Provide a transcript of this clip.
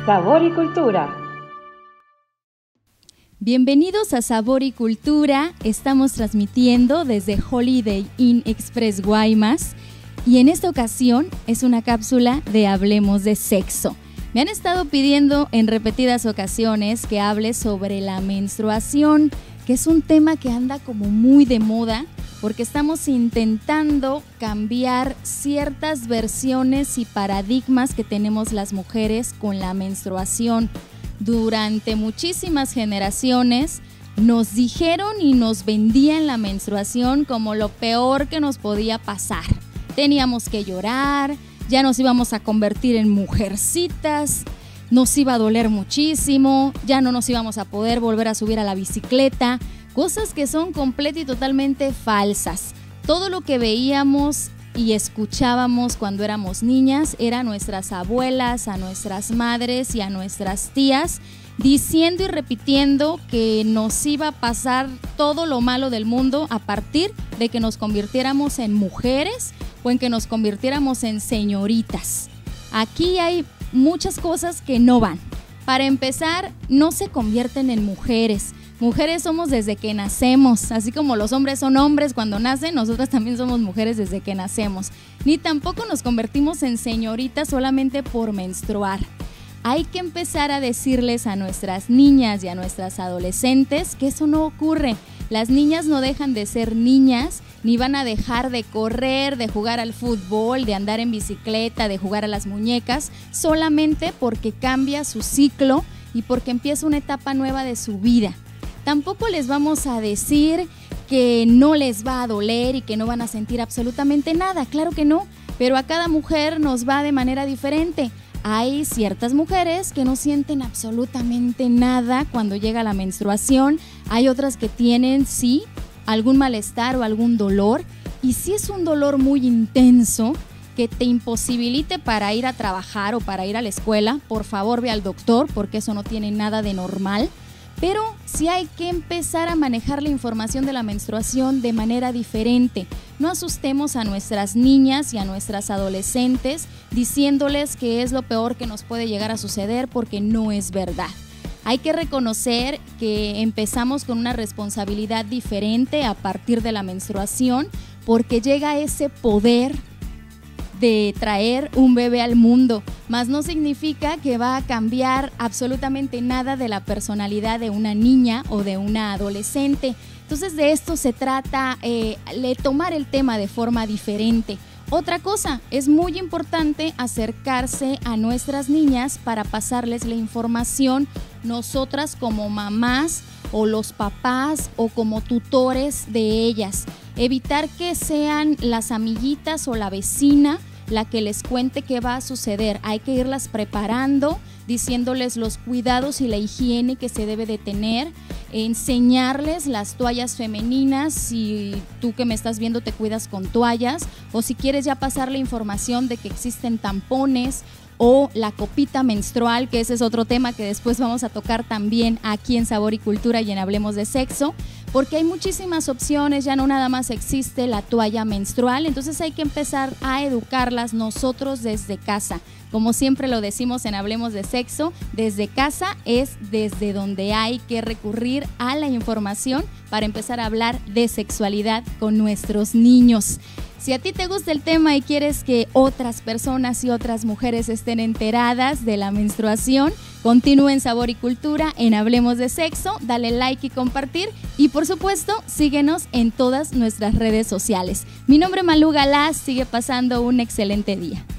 Sabor y Cultura. Bienvenidos a Sabor y Cultura. Estamos transmitiendo desde Holiday Inn Express Guaymas y en esta ocasión es una cápsula de Hablemos de Sexo. Me han estado pidiendo en repetidas ocasiones que hable sobre la menstruación, que es un tema que anda como muy de moda porque estamos intentando cambiar ciertas versiones y paradigmas que tenemos las mujeres con la menstruación. Durante muchísimas generaciones nos dijeron y nos vendían la menstruación como lo peor que nos podía pasar. Teníamos que llorar, ya nos íbamos a convertir en mujercitas, nos iba a doler muchísimo, ya no nos íbamos a poder volver a subir a la bicicleta, cosas que son completamente y totalmente falsas. Todo lo que veíamos y escuchábamos cuando éramos niñas era a nuestras abuelas, a nuestras madres y a nuestras tías diciendo y repitiendo que nos iba a pasar todo lo malo del mundo a partir de que nos convirtiéramos en mujeres o en que nos convirtiéramos en señoritas. Aquí hay muchas cosas que no van. Para empezar, no se convierten en mujeres. Mujeres somos desde que nacemos, así como los hombres son hombres cuando nacen, nosotras también somos mujeres desde que nacemos. Ni tampoco nos convertimos en señoritas solamente por menstruar. Hay que empezar a decirles a nuestras niñas y a nuestras adolescentes que eso no ocurre. Las niñas no dejan de ser niñas, ni van a dejar de correr, de jugar al fútbol, de andar en bicicleta, de jugar a las muñecas, solamente porque cambia su ciclo y porque empieza una etapa nueva de su vida. Tampoco les vamos a decir que no les va a doler y que no van a sentir absolutamente nada, claro que no, pero a cada mujer nos va de manera diferente. Hay ciertas mujeres que no sienten absolutamente nada cuando llega la menstruación, hay otras que tienen, sí, algún malestar o algún dolor, y si es un dolor muy intenso que te imposibilite para ir a trabajar o para ir a la escuela, por favor ve al doctor porque eso no tiene nada de normal. Pero sí hay que empezar a manejar la información de la menstruación de manera diferente. No asustemos a nuestras niñas y a nuestras adolescentes diciéndoles que es lo peor que nos puede llegar a suceder porque no es verdad. Hay que reconocer que empezamos con una responsabilidad diferente a partir de la menstruación porque llega ese poder de traer un bebé al mundo, mas no significa que va a cambiar absolutamente nada de la personalidad de una niña o de una adolescente. Entonces de esto se trata, tomar el tema de forma diferente. Otra cosa, es muy importante acercarse a nuestras niñas para pasarles la información, nosotras como mamás o los papás o como tutores de ellas. Evitar que sean las amiguitas o la vecina la que les cuente qué va a suceder. Hay que irlas preparando, diciéndoles los cuidados y la higiene que se debe de tener, enseñarles las toallas femeninas, si tú que me estás viendo te cuidas con toallas, o si quieres ya pasar la información de que existen tampones o la copita menstrual, que ese es otro tema que después vamos a tocar también aquí en Sabor y Cultura y en Hablemos de Sexo, porque hay muchísimas opciones, ya no nada más existe la toalla menstrual, entonces hay que empezar a educarlas nosotros desde casa. Como siempre lo decimos en Hablemos de Sexo, desde casa es desde donde hay que recurrir a la información para empezar a hablar de sexualidad con nuestros niños. Si a ti te gusta el tema y quieres que otras personas y otras mujeres estén enteradas de la menstruación, continúa en Sabor y Cultura, en Hablemos de Sexo, dale like y compartir y por supuesto síguenos en todas nuestras redes sociales. Mi nombre es Malú Galás, sigue pasando un excelente día.